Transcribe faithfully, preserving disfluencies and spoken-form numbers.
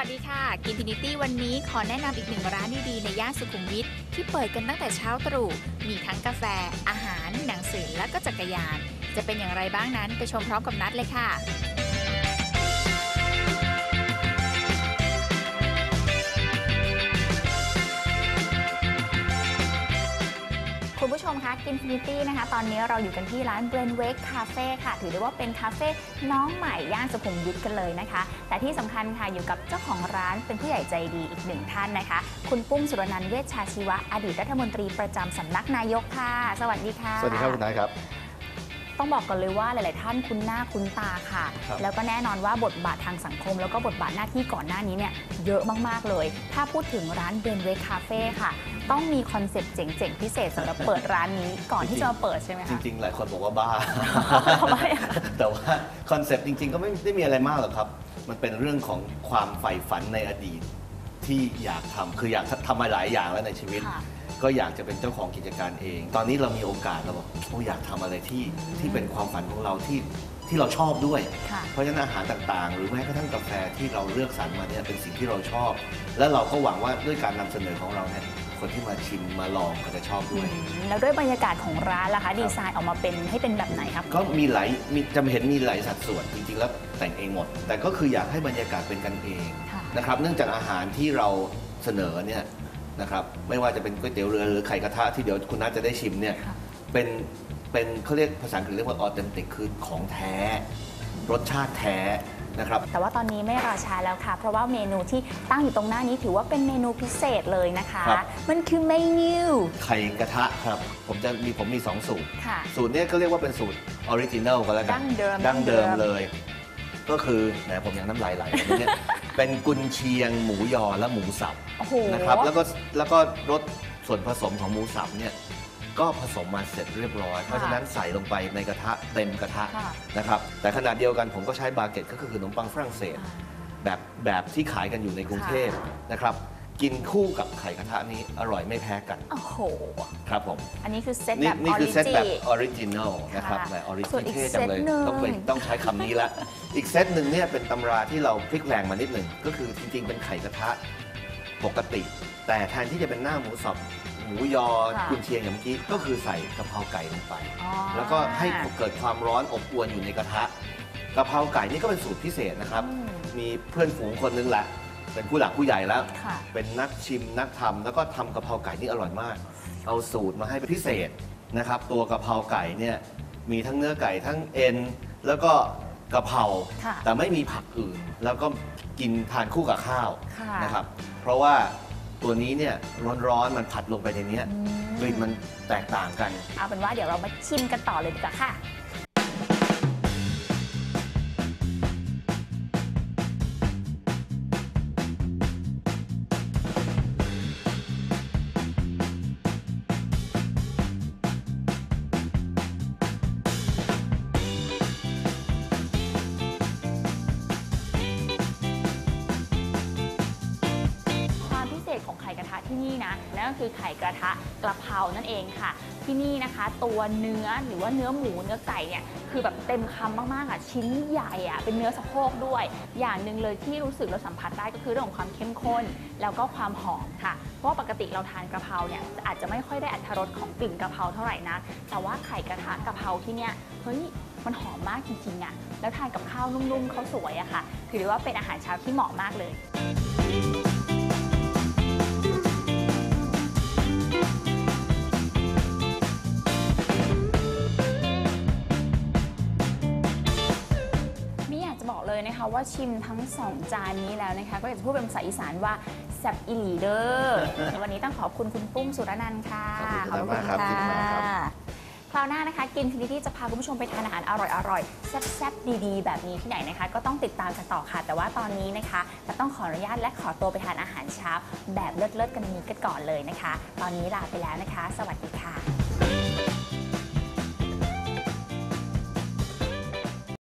ดีค่ะกินฟินิตี้วันนี้ขอแนะนำอีกหนึ่งร้านดีๆในย่านสุขุมวิทที่เปิดกันตั้งแต่เช้าตรู่มีทั้งกาแฟอาหารหนังสือและก็จักรยานจะเป็นอย่างไรบ้างนั้นไปชมพร้อมกับนัดเลยค่ะคุณผู้ชมคะกินฟินิตี้นะคะตอนนี้เราอยู่กันที่ร้าน Brainwake Cafe ค่ะถือได้ว่าเป็นคาเฟ่น้องใหม่ย่านสุขุมวิทกันเลยนะคะแต่ที่สำคัญค่ะอยู่กับเจ้าของร้านเป็นผู้ใหญ่ใจดีอีกหนึ่งท่านนะคะคุณปุ้มสุรนันท์เวชชาชีวะอดีตรัฐมนตรีประจำสำนักนายกค่ะสวัสดีค่ะสวัสดีครับคุณนายครับต้องบอกก่อนเลยว่าหลายๆท่านคุ้นหน้าคุ้นตาค่ะแล้วก็แน่นอนว่าบทบาททางสังคมแล้วก็บทบาทหน้าที่ก่อนหน้านี้เนี่ยเยอะมากๆเลยถ้าพูดถึงร้าน Brainwake Cafe ค่ะต้องมีคอนเซ็ปต์เจ๋งๆพิเศษสำหรับเปิดร้านนี้ก่อนที่จะมาเปิดใช่ไหมคะจริงๆหลายคนบอกว่าบ้าแต่ว่าคอนเซ็ปต์จริงๆก็ไม่ได้มีอะไรมากหรอกครับมันเป็นเรื่องของความใฝ่ฝันในอดีตที่อยากทำคืออยากทำมาหลายอย่างแล้วในชีวิตก็อยากจะเป็นเจ้าของกิจการเองตอนนี้เรามีโอกาสเราบอกโอ้อยากทำอะไรที่ที่เป็นความฝันของเราที่ที่เราชอบด้วยเพราะฉะนั้นอาหารต่างๆหรือแม้กระทั่งกาแฟที่เราเลือกสรรมาเนี่ยเป็นสิ่งที่เราชอบและเราก็หวังว่าด้วยการนำเสนอของเราเนี่ยคนที่มาชิมมาลองก็จะชอบด้วยแล้วด้วยบรรยากาศของร้านล่ะคะดีไซน์ออกมาเป็นให้เป็นแบบไหนครับก็มีหลายมีจะเห็นมีหลายสัดส่วนจริงๆแล้วแต่งเองหมดแต่ก็คืออยากให้บรรยากาศเป็นกันเองนะครับเนื่องจากอาหารที่เราเสนอเนี่ยนะครับไม่ว่าจะเป็นก๋วยเตี๋ยวเรือหรือไข่กระทะที่เดี๋ยวคุณนัทจะได้ชิมเนี่ยเป็นเป็นเขาเรียกภาษาอังกฤษเรียกว่าออเทนติกคือของแท้รสชาติแท้นะครับแต่ว่าตอนนี้ไม่รอช้าแล้วค่ะเพราะว่าเมนูที่ตั้งอยู่ตรงหน้านี้ถือว่าเป็นเมนูพิเศษเลยนะคะมันคือเมนูไข่กระทะครับผมจะมีผมมีสองสูตรสูตรนี้ก็เรียกว่าเป็นสูตรออริจินัลก็แล้วกันดั้งเดิมดั้งเดิมเลยก็คือแหมผมยังน้ำลายไหลเนี่ยเป็นกุนเชียงหมูยอและหมูสับนะครับแล้วก็แล้วก็รสส่วนผสมของหมูสับเนี่ยก็ผสมมาเสร็จเรียบร้อยเพราะฉะนั้นใส่ลงไปในกระทะเต็มกระทะนะครับแต่ขนาดเดียวกันผมก็ใช้บาเก็ตก็คือขนมปังฝรั่งเศสแบบแบบที่ขายกันอยู่ในกรุงเทพนะครับกินคู่กับไข่กระทะนี้อร่อยไม่แพ้กันโอ้โหครับผมอันนี้คือเซตแบบนี่คือเซตแบบออริจินอลนะครับในออริจินเท่จังเลยต้องเป็นต้องใช้คำนี้ละอีกเซตหนึ่งเนี่ยเป็นตำราที่เราพลิกแพลงมานิดหนึ่งก็คือจริงๆเป็นไข่กระทะปกติแต่แทนที่จะเป็นหน้าหมูสับหมูยอกุนเชียงอย่างเมื่อกี้ก็คือใส่กะเพราไก่ลงไปแล้วก็ให้เกิดความร้อนอบอวลอยู่ในกระทะกะเพราไก่นี่ก็เป็นสูตรพิเศษนะครับมีเพื่อนฝูงคนนึงแหละเป็นผู้หลักผู้ใหญ่แล้วเป็นนักชิมนักทำแล้วก็ทำกะเพราไก่นี่อร่อยมากเอาสูตรมาให้พิเศษนะครับตัวกะเพราไก่เนี่ยมีทั้งเนื้อไก่ทั้งเอ็นแล้วก็กะเพราแต่ไม่มีผักอื่นแล้วก็กินทานคู่กับข้าวนะครับเพราะว่าตัวนี้เนี่ยร้อนๆมันผัดลงไปในนี้กลิ่นมันแตกต่างกันเอาเป็นว่าเดี๋ยวเรามาชิมกันต่อเลยดีกว่าค่ะของไข่กระทะที่นี่นะนั่นก็คือไข่กระทะกระเพรานั่นเองค่ะที่นี่นะคะตัวเนื้อหรือว่าเนื้อหมูเนื้อไก่เนี่ยคือแบบเต็มคำมากๆอ่ะชิ้นใหญ่อ่ะเป็นเนื้อสะโพกด้วยอย่างหนึ่งเลยที่รู้สึกเราสัมผัสได้ก็คือเรื่องของความเข้มข้นแล้วก็ความหอมค่ะเพราะปกติเราทานกระเพราเนี่ยอาจจะไม่ค่อยได้อรรถรสของกลิ่นกระเพราเท่าไหร่นะแต่ว่าไข่กระทะกระเพราที่เนี่ยเฮ้ยมันหอมมากจริงๆอ่ะแล้วทานกับข้าวนุ่มๆข้าวสวยอะค่ะถือว่าเป็นอาหารเช้าที่เหมาะมากเลยเลยนะคะว่าชิมทั้งสองจานนี้แล้วนะคะก็อยากจะพูดเป็นภาษาอีสานว่าแซ่บอีหลีเด้อวันนี้ต้องขอบคุณคุณปุ้มสุรนันท์ค่ะขอบคุณค่ะคราวหน้านะคะกินฟินิตี้จะพาคุณผู้ชมไปทานอาหารอร่อยๆแซ่บๆดีๆแบบนี้ที่ไหนนะคะก็ต้องติดตามกันต่อค่ะแต่ว่าตอนนี้นะคะจะต้องขออนุญาตและขอตัวไปทานอาหารเช้าแบบเลิศๆกันนี้กันก่อนเลยนะคะตอนนี้ลาไปแล้วนะคะสวัสดีค่ะ